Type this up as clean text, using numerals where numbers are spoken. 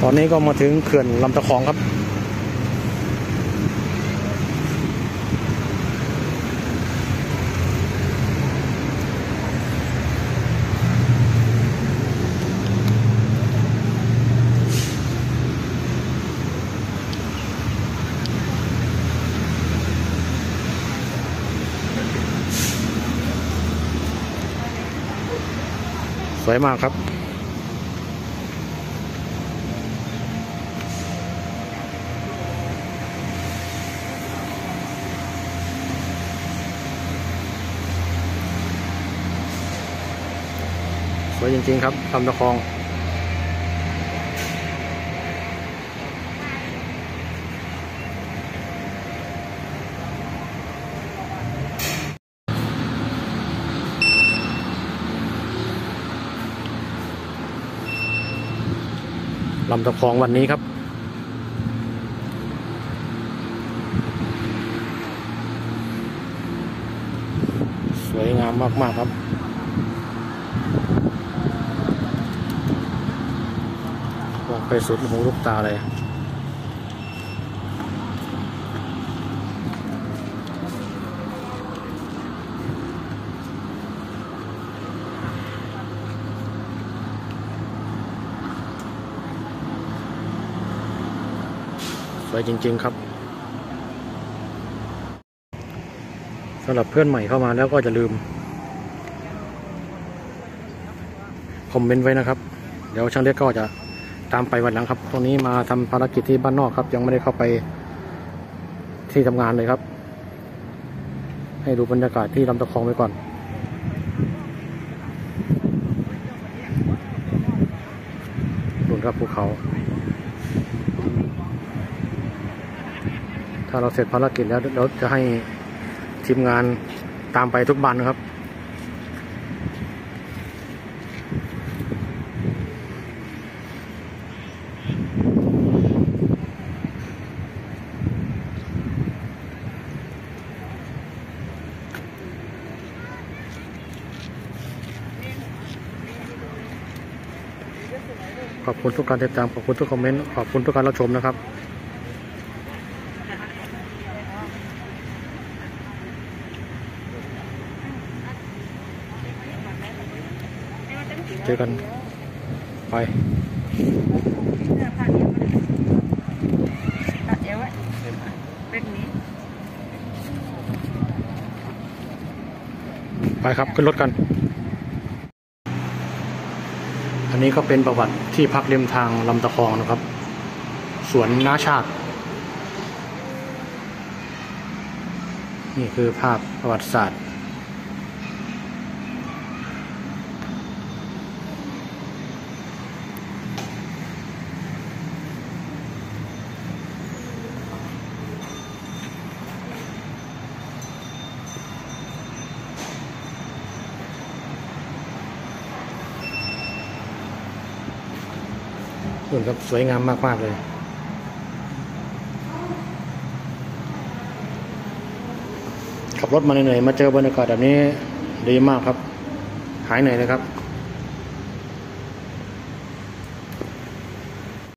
ตอนนี้ก็มาถึงเขื่อนลำตะคองครับสวยมากครับสวยจริงๆครับลำตะคองลำตะคองวันนี้ครับสวยงามมากๆครับมองไปสุดหูลูกตาเลยสวยจริงๆครับสำหรับเพื่อนใหม่เข้ามาแล้วก็จะลืมคอมเมนต์ไว้นะครับเดี๋ยวช่างเล็กก็จะตามไปวันหลังครับตรงนี้มาทำภารกิจที่บ้านนอกครับยังไม่ได้เข้าไปที่ทำงานเลยครับให้ดูบรรยากาศที่ลำตะคองไว้ก่อนดูครับภูเขาถ้าเราเสร็จภารกิจแล้วเราจะให้ทีมงานตามไปทุกวันนะครับขอบคุณทุกการติดตามขอบคุณทุกคอมเมนต์ขอบคุณทุกการรับชมนะครับเจอกันไปไปครับขึ้นรถกันอันนี้ก็เป็นประวัติที่พักริมทางลำตะคองนะครับสวนน้าชาตินี่คือภาพประวัติศาสตร์ส่วนครับสวยงามมากๆเลยขับรถมาเหนื่อยๆมาเจอบรรยากาศแบบนี้ดีมากครับหายเหนื่อยเลยครับ